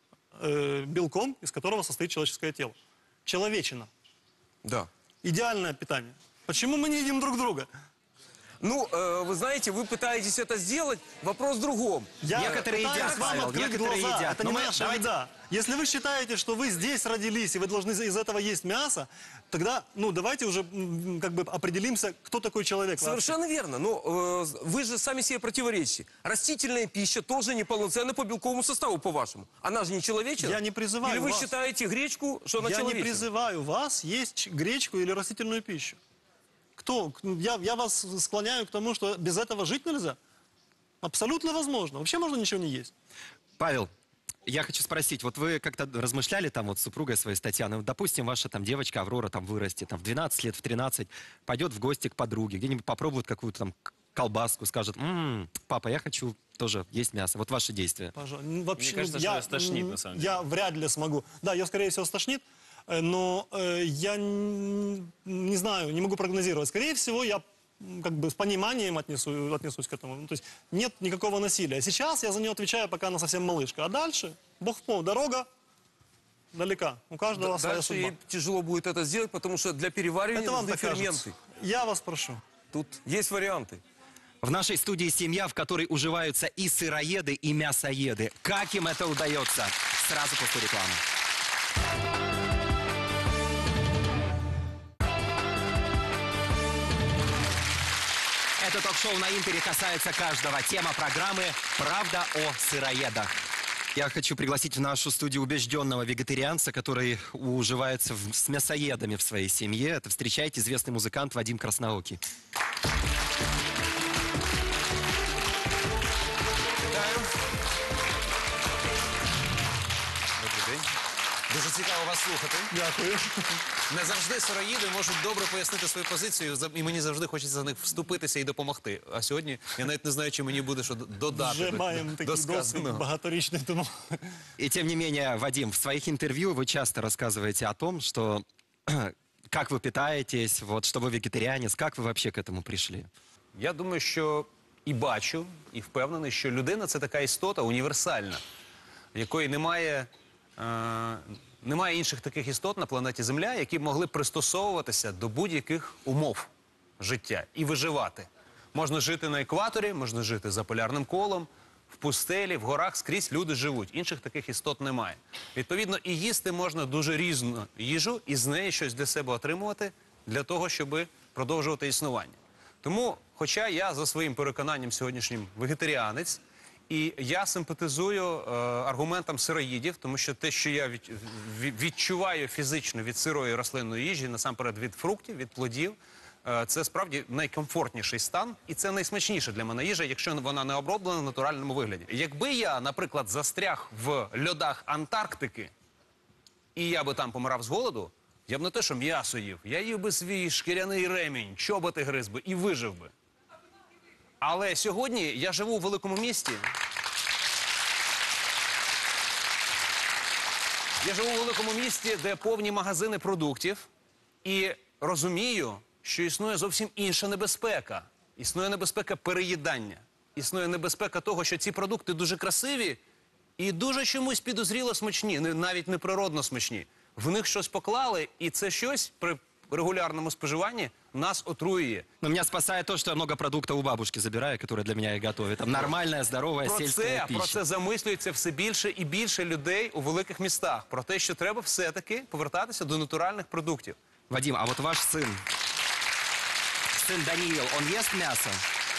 B: белком, из которого состоит человеческое тело. Человечина.
C: Да.
B: Идеальное питание. Почему мы не едим друг друга?
C: Ну, вы знаете, вы пытаетесь это сделать. Вопрос в другом.
A: Некоторые едят, Павел, некоторые едят.
B: Это не наша беда. Если вы считаете, что вы здесь родились, и вы должны из этого есть мясо, тогда, ну, давайте уже как бы определимся, кто такой человек.
C: Совершенно верно. Но вы же сами себе противоречите. Растительная пища тоже неполноценна по белковому составу, по-вашему. Она же не человеческая.
B: Я не призываю
C: Или вы
B: вас.
C: считаете гречку, что она
B: Я
C: человеческая?
B: не призываю вас есть гречку или растительную пищу. Кто? Я вас склоняю к тому, что без этого жить нельзя. Абсолютно возможно. Вообще можно ничего не есть.
A: Павел, я хочу спросить, вот вы как-то размышляли там вот с супругой своей, с Татьяной, вот, допустим, ваша там девочка Аврора там вырастет, там в 12 лет, в 13, пойдет в гости к подруге, где-нибудь попробует какую-то там колбаску, скажет: папа, я хочу тоже есть мясо. Вот ваши действия.
B: Пожалуйста. Вообще,
J: Мне кажется, что ее стошнит, на самом деле.
B: Я вряд ли смогу. Да, ее, скорее всего, стошнит, но я не знаю, не могу прогнозировать. Скорее всего, я как бы с пониманием отнесусь к этому. Ну, то есть нет никакого насилия. Сейчас я за нее отвечаю, пока она совсем малышка. А дальше, бог в пол, дорога далека. У каждого своя
C: Дальше
B: судьба.
C: ей тяжело будет это сделать, потому что для переваривания
B: Это вам
C: нужны
B: так
C: ферменты.
B: кажется. Я вас прошу.
C: Тут есть варианты.
A: В нашей студии семья, в которой уживаются и сыроеды, и мясоеды. Как им это удается? Сразу после рекламы. Это ток-шоу на Интере касается каждого. Тема программы «Правда о сыроедах». Я хочу пригласить в нашу студию убежденного вегетарианца, который уживается с мясоедами в своей семье. Это, встречайте, известный музыкант Вадим Красноокий.
O: Добрий день. Дуже цікаво вас слухати.
B: Дякую.
O: Не завжди сироїди можуть добре пояснити свою позицію, і мені завжди хочеться за них вступитися і допомогти. А сьогодні я навіть не знаю, чи мені буде що додати
B: Вже маємо
O: до
B: такий досвід
O: сказаного.
B: багаторічний тому.
A: И тем не менее, Вадим, в своих интервью вы часто рассказываете о том, что как вы питаетесь, вот, что вы вегетарианец, как вы вообще к этому пришли?
O: Я думаю, що і бачу, і впевнений, що людина – це така істота універсальна, якої немає інших таких істот на планеті Земля, які б могли пристосовуватися до будь-яких умов життя і виживати. Можна жити на екваторі, можна жити за полярним колом, в пустелі, в горах, скрізь люди живуть. Інших таких істот немає. Відповідно, і їсти можна дуже різну їжу, і з неї щось для себе отримувати, для того, щоб продовжувати існування. Тому, хоча я за своїм переконанням сьогоднішнім вегетаріанець, і я симпатизую аргументам сироїдів, тому що те, що я відчуваю фізично від сирої рослинної їжі, насамперед від фруктів, від плодів, це справді найкомфортніший стан, і це найсмачніша для мене їжа, якщо вона не оброблена в натуральному вигляді. Якби я, наприклад, застряг в льодах Антарктики, і я би там помирав з голоду, я б не те, що м'ясо їв, я їв би свій шкіряний ремінь, чоботи гриз би і вижив би. Але сьогодні я живу у великому місті. Я живу у великому місті, де повні магазини продуктів, і розумію, що існує зовсім інша небезпека. Існує небезпека переїдання. Існує небезпека того, що ці продукти дуже красиві і дуже чомусь підозріло смачні, навіть неприродно смачні. В них щось поклали, і це щось при регулярному споживанні нас отруює.
A: Но меня спасает то, что я много продуктов у бабушки забираю, которые для меня и готовят. Там нормальная, здоровая сельская
O: Про
A: пища.
O: це замислюється все більше і більше людей у великих містах. Про те, що треба все-таки повертатися до натуральних продуктів.
A: Вадим, а вот ваш сын Даниил, он ест мясо?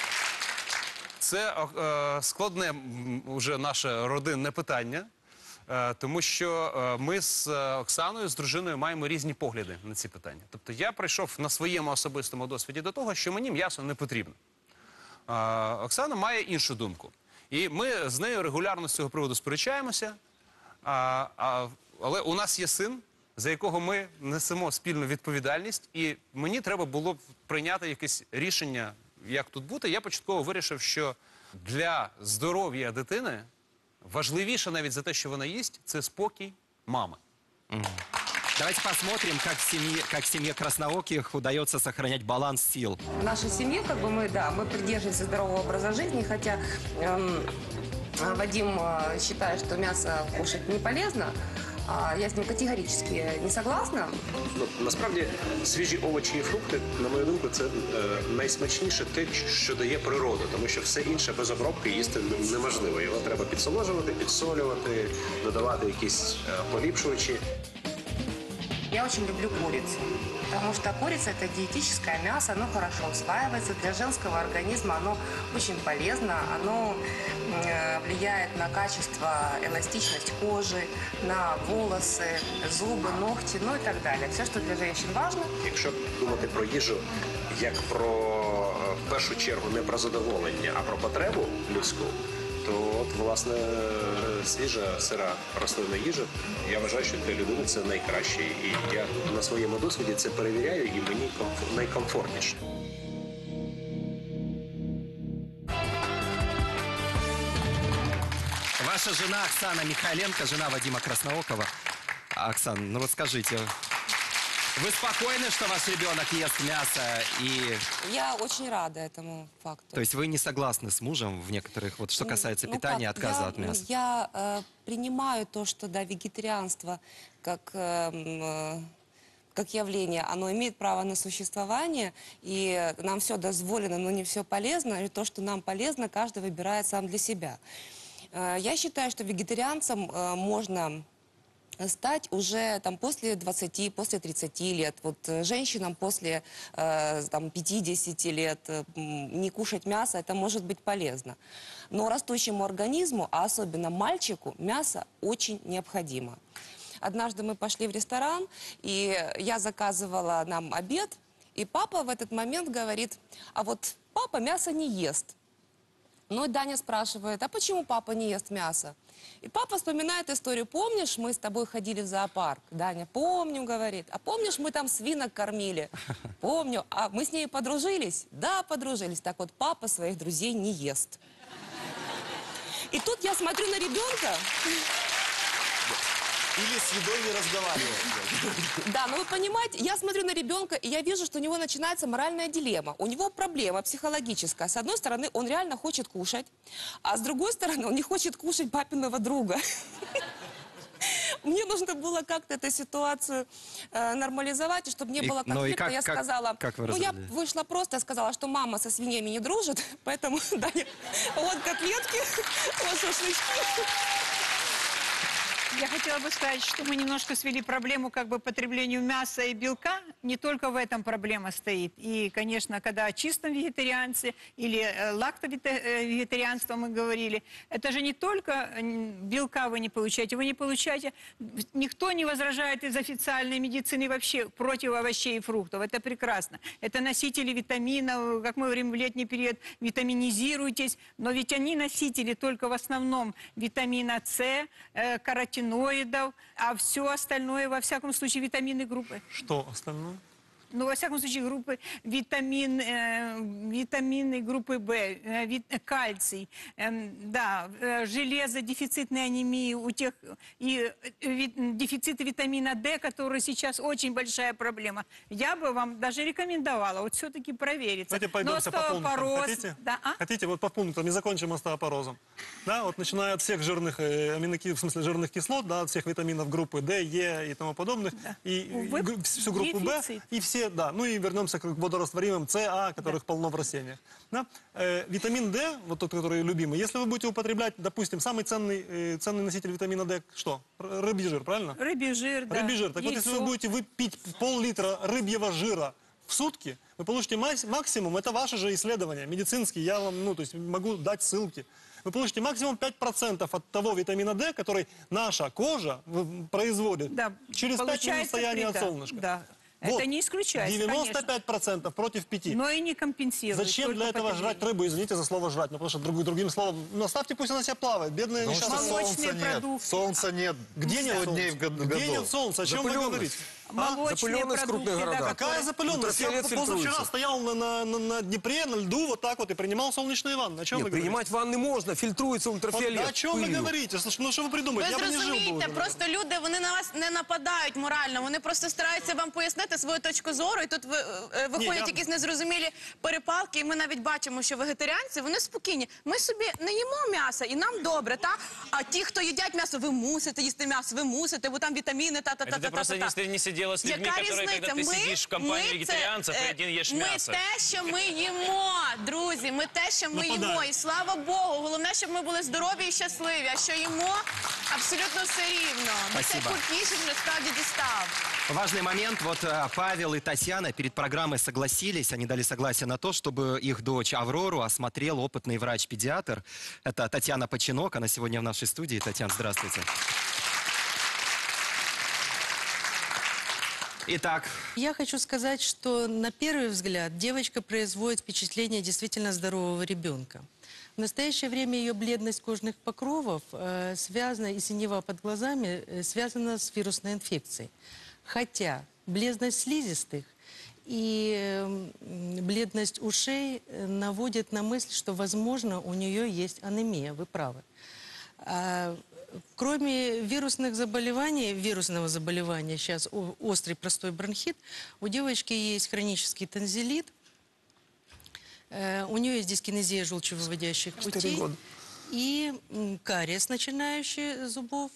O: Це складне вже наше родинне питання, тому що ми з Оксаною, з дружиною, маємо різні погляди на ці питання. Тобто я прийшов на своєму особистому досвіді до того, що мені м'ясо не потрібно. Оксана має іншу думку. І ми з нею регулярно з цього приводу сперечаємося, але у нас є син, за якого ми несемо спільну відповідальність, і мені треба було прийняти якесь рішення, як тут бути. Я початково вирішив, що для здоров'я дитини важливіше навіть за те, що вона їсть, це спокій мами.
A: Давайте посмотрим, как в семье Краснооких удается сохранять баланс сил.
P: В нашей семье, как бы мы придерживаемся здорового образа жизни, хотя Вадим считает, что мясо кушать не полезно, я з ним категорично не согласна.
Q: Насправді, свіжі овочі і фрукти, на мою думку, це найсмачніше те, що дає природа, тому що все інше без обробки їсти неможливо. Його треба підсолоджувати, підсолювати, додавати якісь поліпшувачі.
P: Я очень люблю курицу, потому что курица – это диетическое мясо, оно хорошо усваивается, для женского организма оно очень полезно, оно влияет на качество, эластичность кожи, на волосы, зубы, ногти, ну и так далее. Все, что для женщин важно.
Q: Якщо думати про їжу як про, в першу чергу, не про задоволення, а про потребу людську, то от, власне, свіжа, сира рослинна їжа, я вважаю, що для людини це найкраще. І я на своєму досвіді це перевіряю, і мені найкомфортніше.
A: Ваша жена Оксана Михайленко, жена Вадима Красноокова. Оксан, ну вот скажите, вы спокойны, что ваш ребенок ест мясо и...
P: Я очень рада этому факту.
A: То есть вы не согласны с мужем в некоторых, вот что касается питания, отказа от мяса?
P: Я принимаю то, что да, вегетарианство как явление, оно имеет право на существование, и нам все дозволено, но не все полезно, и то, что нам полезно, каждый выбирает сам для себя. Я считаю, что вегетарианцем можно стать уже там, после 20, после 30 лет. Вот женщинам после 50 лет не кушать мясо, это может быть полезно. Но растущему организму, а особенно мальчику, мясо очень необходимо. Однажды мы пошли в ресторан, и я заказывала нам обед, и папа в этот момент говорит: а вот папа мясо не ест. Ну и Даня спрашивает: а почему папа не ест мясо? И папа вспоминает историю: помнишь, мы с тобой ходили в зоопарк? Даня: помню, говорит. А помнишь, мы там свинок кормили? Помню. А мы с ней подружились? Да, подружились. Так вот, папа своих друзей не ест. И тут я смотрю на ребенка.
I: Или с едой не разговаривать.
P: Да, но вы понимаете, я смотрю на ребенка, и я вижу, что у него начинается моральная дилемма. У него проблема психологическая. С одной стороны, он реально хочет кушать, а с другой стороны, он не хочет кушать папиного друга. Мне нужно было как-то эту ситуацию нормализовать, и чтобы не было конфликта. Я сказала, ну я вышла просто, сказала, что мама со свиньями не дружит, поэтому, Даня, вот котлетки, вот шашлычки.
K: Я хотела бы сказать, что мы немножко свели проблему как бы потреблению мяса и белка. Не только в этом проблема стоит. И, конечно, когда о чистом вегетарианстве или лактовегетарианстве мы говорили, это же не только белка вы не получаете, никто не возражает из официальной медицины вообще против овощей и фруктов. Это прекрасно. Это носители витаминов, как мы говорим в летний период, витаминизируйтесь. Но ведь они носители только в основном витамина С, каротиноидов, а все остальное, во всяком случае, витамины группы.
B: Что остальное?
K: Ну, во всяком случае, группы витамины группы В, кальций, да, железо, дефицитной анемии у тех, и дефициты витамина D, который сейчас очень большая проблема. Я бы вам даже рекомендовала вот все-таки провериться.
B: Давайте пойдемте по пунктам. Хотите?
K: Да,
B: Хотите? Вот по пунктам и закончим остеопорозом. Да, вот начиная от всех жирных аминокислот, в смысле жирных кислот, да, от всех витаминов группы D, Е и тому подобных,
K: да.
B: и всю группу В, и все все, да, ну и вернемся к водорастворимым С, А, которых полно в растениях. Да? Витамин D, вот тот, который любимый, если вы будете употреблять, допустим, самый ценный носитель витамина D, что? Рыбий жир, правильно?
K: Рыбий жир, да.
B: Рыбий жир. Так вот, если вы будете выпить пол-литра рыбьего жира в сутки, вы получите максимум, это ваше же исследование, медицинские, я вам, ну, то есть могу дать ссылки. Вы получите максимум 5% от того витамина D, который наша кожа производит через 5 минут стояния от солнышка.
K: Да.
B: Вот.
K: Это не исключается,
B: 95% против 5%.
K: Но и не компенсирует.
B: Зачем для этого жрать рыбу? Извините за слово жрать, но потому что другим словом, ну оставьте, пусть она себя плавает, бедная несчастная.
H: Солнца нет. Солнца нет.
B: Где нет
H: 100 дней в
B: солнца?
H: году.
B: Где нет солнца? О чем вы говорите?
C: Запыленность в крупных городах.
B: Какая запыленность? Я позавчера стоял на Днепре, на льду, вот так вот, и принимал солнечные ванны. О чем вы говорите?
C: Принимать ванны можно, фильтруется ультрафиолет.
B: О чем вы говорите? Ну що ви придумаєте?
F: Ви
B: Я б не жив би
F: зрозумійте,
B: уже.
F: просто люди, вони на вас не нападають морально, вони просто стараються вам пояснити свою точку зору, і тут виходять якісь незрозумілі перепалки, і ми навіть бачимо, що вегетаріанці, вони спокійні. Ми собі не їмо м'ясо, і нам добре, так? А ті, хто їдять м'ясо, ви мусите їсти м'ясо, ви мусите, бо там вітаміни,
J: Это ты просто не сидела с людьми, которые, когда ты сидишь в компании вегетарианцев, и один ешь мясо.
F: Ми те, що ми їмо, друзі, ми те, що ми їмо. І слава Богу, головне, щоб ми були здорові і щасливі. А що їмо, абсолютно все рівно. Бо цей культ їжі вже справді дістав.
A: Важный момент. Вот Павел и Татьяна перед программой согласились, они дали согласие на то, чтобы их дочь Аврору осмотрел опытный врач-педиатр. Это Татьяна Починок, она сегодня в нашей студии. Татьяна, здравствуйте. Итак.
R: Я хочу сказать, что на первый взгляд девочка производит впечатление действительно здорового ребенка. В настоящее время ее бледность кожных покровов связана, и синева под глазами связана с вирусной инфекцией. Хотя бледность слизистых и бледность ушей наводит на мысль, что, возможно, у нее есть анемия. Вы правы. Кроме вирусных заболеваний, вирусного заболевания, сейчас острый простой бронхит, у девочки есть хронический тонзиллит, у нее есть дискинезия желчевыводящих путей, и кариес, начинающий с зубов,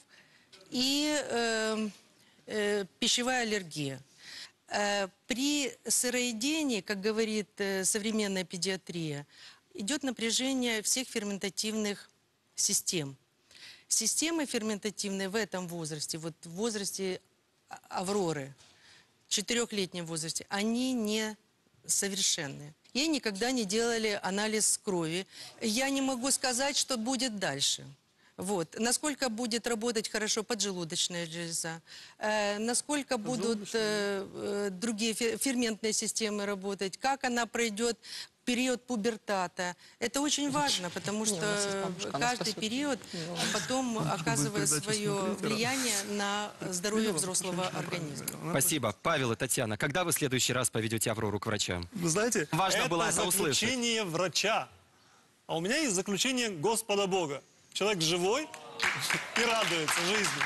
R: и пищевая аллергия. При сыроедении, как говорит современная педиатрия, идет напряжение всех ферментативных систем. Системы ферментативные в этом возрасте, вот в возрасте Авроры, в 4-летнем возрасте, они не совершенны. Ей никогда не делали анализ крови. Я не могу сказать, что будет дальше. Вот. Насколько будет работать хорошо поджелудочная железа, насколько будут другие ферментные системы работать, как она пройдет период пубертата. Это очень важно, потому что каждый период потом оказывает свое влияние на здоровье взрослого организма.
A: Спасибо. Павел и Татьяна, когда вы в следующий раз поведете Аврору к врачам?
B: Вы знаете,
A: важно было это услышать.
B: заключение врача. А у меня есть заключение Господа Бога. Человек живой и радуется жизни.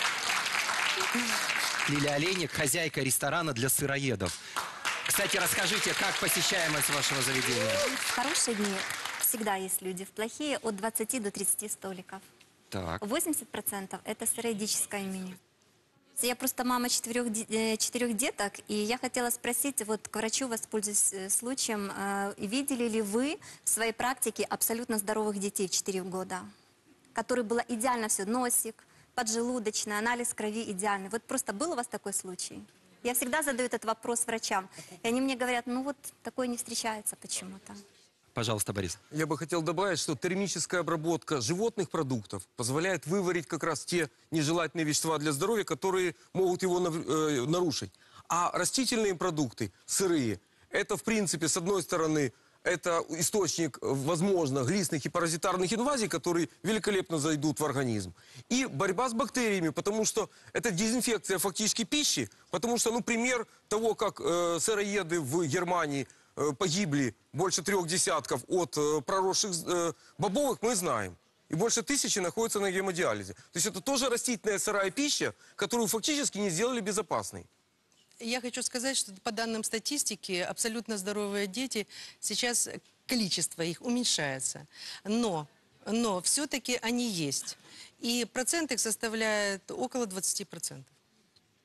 A: Лилия Олейник, хозяйка ресторана для сыроедов. Кстати, расскажите, как посещаемость вашего заведения?
S: В хорошие дни всегда есть люди, в плохие от 20 до 30 столиков.
A: Так.
S: 80% это сыроедическое меню. Я просто мама 4 деток, и я хотела спросить, вот к врачу, воспользуюсь случаем, видели ли вы в своей практике абсолютно здоровых детей в 4 года, которые было идеально все, носик, поджелудочный, анализ крови идеальный. Вот просто был у вас такой случай? Я всегда задаю этот вопрос врачам, и они мне говорят, ну вот такое не встречается почему-то.
A: Пожалуйста, Борис.
C: Я бы хотел добавить, что термическая обработка животных продуктов позволяет выварить как раз те нежелательные вещества для здоровья, которые могут его нарушить. А растительные продукты, сырые, это в принципе, с одной стороны, это источник, возможно, глистных и паразитарных инвазий, которые великолепно зайдут в организм. И борьба с бактериями, потому что это дезинфекция фактически пищи, потому что, ну, пример того, как сыроеды в Германии погибли больше 3 десятков от проросших бобовых, мы знаем. И больше 1000 находятся на гемодиализе. То есть это тоже растительная сырая пища, которую фактически не сделали безопасной.
R: Я хочу сказать, что по данным статистики, абсолютно здоровые дети, сейчас количество их уменьшается. Но все-таки они есть. И процент их составляет около 20%.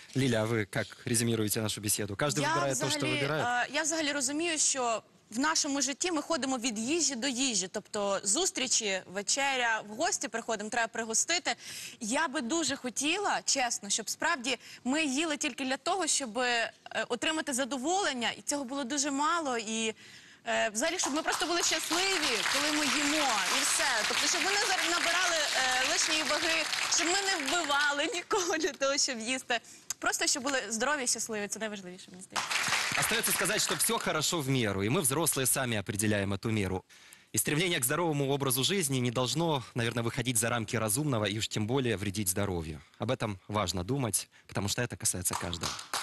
A: Лиля, а вы как резюмируете нашу беседу? Каждый выбирает то, что выбирает?
F: Я взагалі розумію, що в нашому житті ми ходимо від їжі до їжі. Тобто зустрічі, вечеря, в гості приходимо, треба пригостити. Я би дуже хотіла, чесно, щоб справді ми їли тільки для того, щоб отримати задоволення. І цього було дуже мало. І взагалі, щоб ми просто були щасливі, коли ми їмо. І все. Тобто, щоб ми не набирали лишньої ваги, щоб ми не вбивали нікого для того, щоб їсти. Просто, щоб були здорові і щасливі. Це найважливіше, мені здається.
A: Остается сказать, что все хорошо в меру, и мы, взрослые, сами определяем эту меру. И стремление к здоровому образу жизни не должно, наверное, выходить за рамки разумного и уж тем более вредить здоровью. Об этом важно думать, потому что это касается каждого.